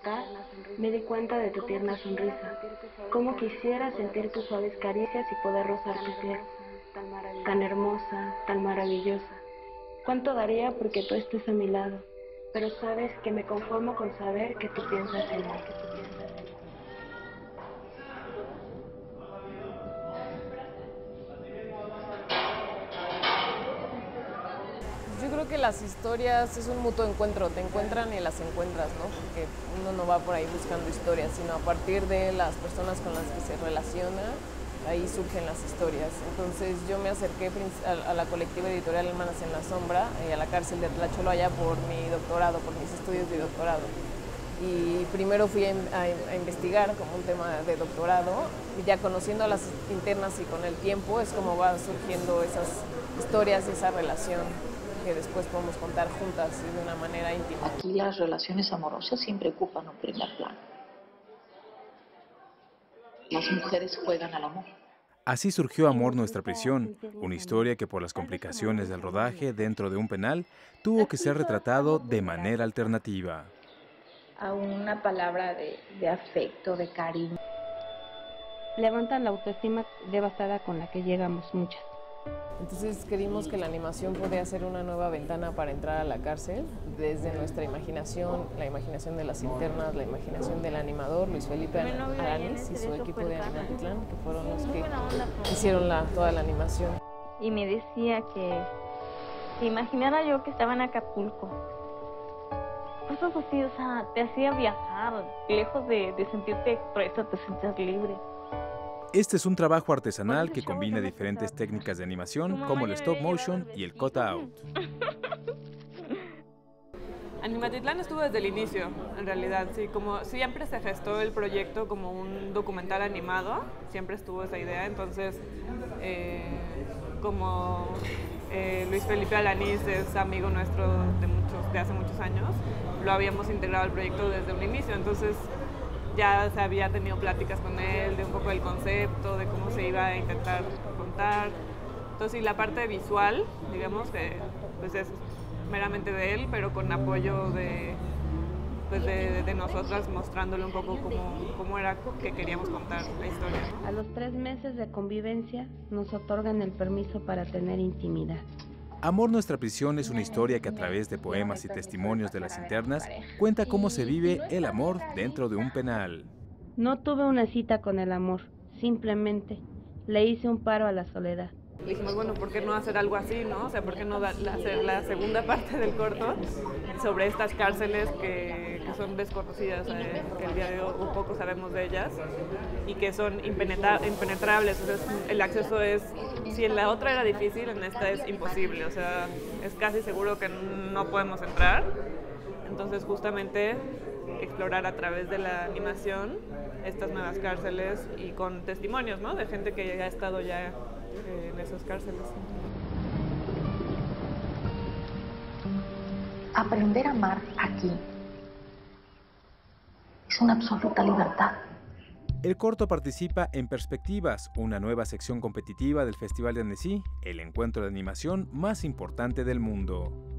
acá, me di cuenta de tu tierna sonrisa. Cómo quisiera sentir tus suaves caricias y poder rozar tu piel. Tan hermosa, tan maravillosa. Cuánto daría porque tú estés a mi lado. Pero sabes que me conformo con saber que tú piensas en mí. Yo creo que las historias es un mutuo encuentro, te encuentran y las encuentras, ¿no? Porque uno no va por ahí buscando historias, sino a partir de las personas con las que se relaciona, ahí surgen las historias. Entonces yo me acerqué a la colectiva editorial Hermanas en la Sombra y a la cárcel de Tlacholoaya por mi doctorado, por mis estudios de doctorado. Y primero fui a investigar como un tema de doctorado, y ya conociendo a las internas y con el tiempo es como van surgiendo esas historias y esa relación que después podemos contar juntas y de una manera íntima. Aquí las relaciones amorosas siempre ocupan un primer plano. Las mujeres juegan al amor. Así surgió Amor, nuestra prisión, una historia que por las complicaciones del rodaje dentro de un penal tuvo que ser retratado de manera alternativa. A una palabra de afecto, de cariño. Levantan la autoestima devastada con la que llegamos muchas. Entonces creímos que la animación podía ser una nueva ventana para entrar a la cárcel, desde nuestra imaginación, la imaginación de las internas, la imaginación del animador, Luis Felipe Aranis y su equipo de Animatitlán, que fueron los que hicieron toda la animación. Y me decía que imaginara yo que estaba en Acapulco. Cosas así, o sea, te hacía viajar, lejos de sentirte presa, te sentías libre. Este es un trabajo artesanal que combina diferentes técnicas de animación como el stop motion y el cut-out. Animatitlán estuvo desde el inicio, en realidad, sí, como siempre se gestó el proyecto como un documental animado, siempre estuvo esa idea, entonces como Luis Felipe Alanís es amigo nuestro de hace muchos años, lo habíamos integrado al proyecto desde un inicio, entonces ya se había tenido pláticas con él de un poco del concepto, de cómo se iba a intentar contar. Entonces, y la parte visual, digamos, que pues es meramente de él, pero con apoyo de nosotras, mostrándole un poco cómo era que queríamos contar la historia, ¿no? A los 3 meses de convivencia nos otorgan el permiso para tener intimidad. Amor, nuestra prisión es una historia que a través de poemas y testimonios de las internas cuenta cómo se vive el amor dentro de un penal. No tuve una cita con el amor, simplemente le hice un paro a la soledad. Dijimos, bueno, ¿por qué no hacer algo así, no? O sea, ¿por qué no hacer la segunda parte del corto sobre estas cárceles que son desconocidas, que el día de hoy poco sabemos de ellas y que son impenetrables? Entonces, el acceso es, si en la otra era difícil, en esta es imposible, o sea, es casi seguro que no podemos entrar. Entonces, justamente explorar a través de la animación estas nuevas cárceles y con testimonios, ¿no? De gente que ha estado ya en esas cárceles. Aprender a amar aquí es una absoluta libertad. El corto participa en Perspectivas, una nueva sección competitiva del Festival de Annecy, el encuentro de animación más importante del mundo.